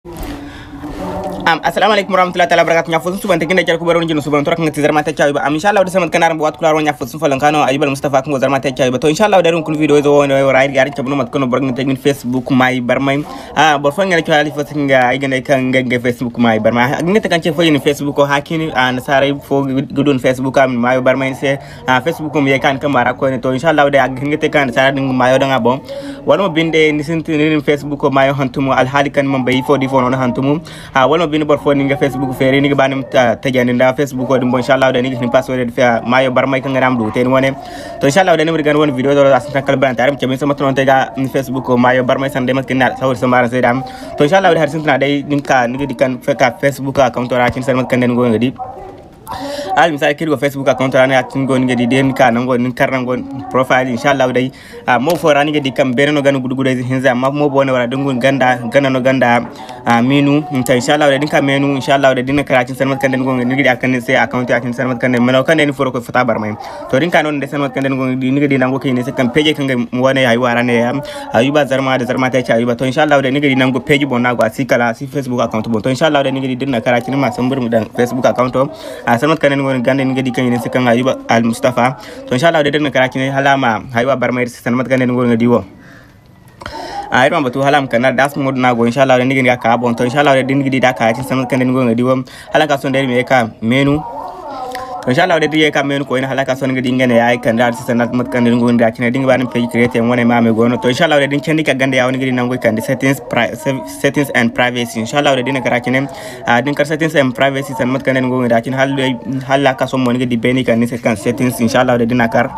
Assalamu Alaikum warahmatullahi taala barakatuh nya fosun suban tekinda jar ko baron jinu suban torak ngati Zarma ta Ayuba inshallah da samat kanar buat kula nya fosun falan kano Ayuba almustapha ko Zarma ta Ayuba to inshallah da kun video zo wona wara yar tabnu mat kono borg ngati min Facebook mai barmay bor fa ngale ko ali fosun nga igane kan nga Facebook mai barma ngati kan ce fo yin Facebook ko hakini an sare fo gudun Facebook am mai barmay se Facebook ko mi kan kamara ko ne to inshallah da ngati kan sare ding mayo da ngabo wala binde ni sinti ni Facebook ko mayo hantumu al halikan man bayi fo di fo non hantumu wala binde bor fo ni nga Facebook fere ni banam tajani nda Facebook ko dum bon inshallah da ni ni password fa mayo barmay kan ngam do ten wone to inshallah da ni gan won video do asanta kal ban tarim ci min sama ton tega ni Facebook ko mayo barmay san dem kin na sawr samara sedam to inshallah da har sintina dai ninka ni di kan feka Facebook account ra kin san mat kan den go ngadi al misal kirgo Facebook account rani atin gon ngedi den ka nango nin karna gon profile inshallah dai mo fo rani ngedi kam beneno gan gudu gudu hinza ma mo bone wala dungun ganda ganano ganda minu inta inshallah dai dinka menu inshallah dai dinka karatin sanmat kan den gon ngedi akan se account akin sanmat kan den meno kan den foro ko fata barmay to dinka non de sanmat kan den gon ngedi nango kayne se kam page kan wone ay warane ya Ayuba Zarma da Zarma ta Ayuba to inshallah dai ngedi nango page bon nago asikala si Facebook account bon to inshallah dai ngedi dinna karatin ma sambur mu dan Facebook account sanmat kan ngon gande ngedi kan ni sekan Ayuba almustapha to inshallah de den karakine halama Ayuba barmay sanmat kan ngon ngedi wo ayro batu halam kana das mod na go inshallah de ngedi ka bon to inshallah de ngedi da ka sanmat kan ngon ngedi wo halaka son der me ka menu to inshallah de diye ka menu ko ina halaka son ngedi ngene ay kan dar sanat mat kan ngon ngedi akine dinga ban page create wona ma me gono to inshallah de din kendi ka gande yaw ngedi nango kan settings and privacy inshallah de din karakine din kar settings and privacy sanmat kan ngon ngedi akine halaka son mo ngedi beni kan ni settings inshallah de din kar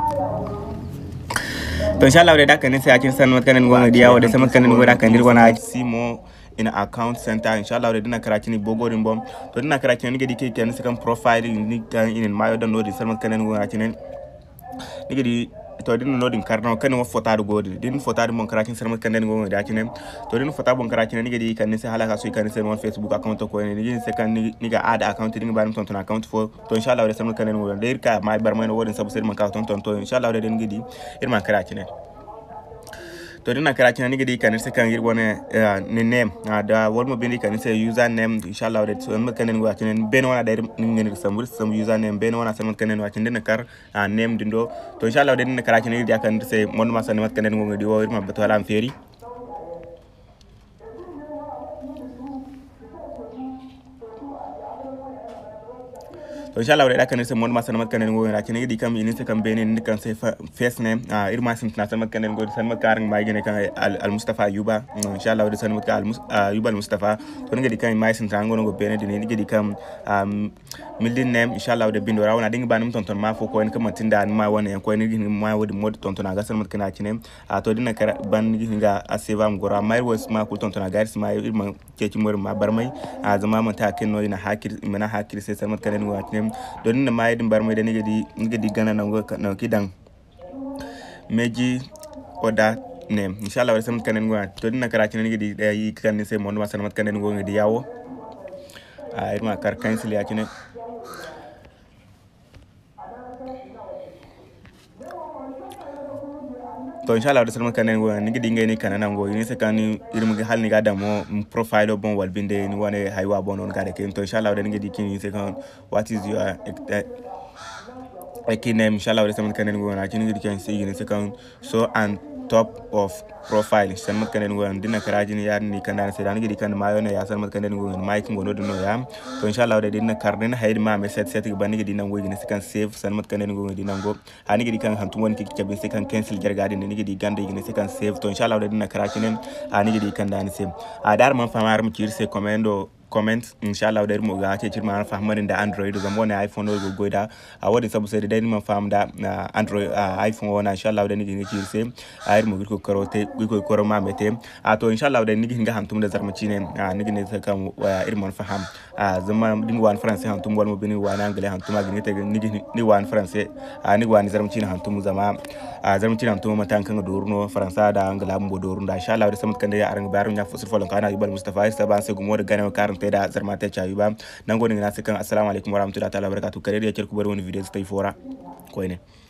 to inshallah de da kan ni se akin sanmat kan ngon ngedi yaw de sanmat kan ngon ngedi kan dir wona simo in account center inshallah de dina karakini bogorin bom to dina karakini ngedi ke ken second profile ni kan in mayo dan no di salmat kanen go akinen ngedi to dina no din karno kan mo fotado godi din fotado mon karakin salmat kanen go ngedi akinen to din fotado bon karakini ngedi kan se halaka so kan se mon Facebook account ko ni se kan ni ga add account din ban ton account fo to inshallah de salmat kanen go de ka may barmay no wodin sabu se mon ka ton to inshallah de den ngedi irman karakini to dina karakina nigedi kan se kan yirbone ni name da wolmo bindi kan se username inshallah de so ma kanen wa kinen ben wana da ngene sam username ben wana sam kanen wa kinen kar name dindo to inshallah de dina karakina nigedi kan se mon ma sanemat kanen ngodi wo irma bato ala feri to inshallah da kan se mon ma sanmat kan ngo ra kine di kam ini se kam benen ni kan se face name irma sim na sanmat kan ngo sanmat karang mai gene kan almustapha Ayuba inshallah da sanmat ka Ayuba almustapha to ngi di kan mai sim tango ngo benen ni di kam mildin name inshallah da bindo rawana dinga banum tonton ma fo ko en kam tinda ma wona en ko ni ma wodi mod tonton aga sanmat kan kine to dina kara ban ni nga asevam gora mai was ma ko tonton aga ma irma ke ci mor ma barmai zama Maatakan no ina hakir se sanmat kan ngo kine don na mai din barmay da ngedi gana na kidan meji oda name inshallah wa samat kanen ngwa to din na karaki ngedi yi kan ni se mon ma samat kanen ngo ngedi yawo irma kar cancel ya kine to inshallah da samat kanen ngo ngedi ngeni kanana ngo ni se kan irma hal ni gada mo profile bon wal binde ni wane haywa bon on gada ken to inshallah da ngedi kin se kan what is your name inshallah da samat kanen ngo na kin ngedi kan se yin se kan so and top of profile samat kanen ngo dina karajini yar ni kanana se dan ngedi kan mayo ne ya samat kanen ngo mai kin gono no ya to inshallah da dina karden haydi ma me set ban ngedi nan ngo se kan save samat kanen ngo dina ngo hani ngedi kan hantum won ki kebe se kan cancel jargadi ne ngedi gande ngedi se kan save to inshallah da dina karajini hani ngedi kan dan se dar man famar mu kirse comment inshallah da mu ga ce cirma fahmarin da Android da mo ne iPhone go goida wadi sabu sai da man faham da Android iPhone wana inshallah da ni kirse ayir mu ko karote ko koroma mete to inshallah da ni ga hantum da Zarma ciine ni ne ta kan irman faham zama din wan France hantum wal mo bini wana angle hantum ga ni te ni wan France ni wan Zarma ciine hantum zama Zarma ciine hantum matan kan dorno France da angla mo dorun da inshallah da samat kan da aran barun ya fusul falan kana Ayuba almustapha sai ban sai gumo da gane karin da Zarma ta Ayuba nan gode na sai kan assalamu alaikum warahmatullahi ta'ala barakatuh kare da yake ku bar wani video sai fora koine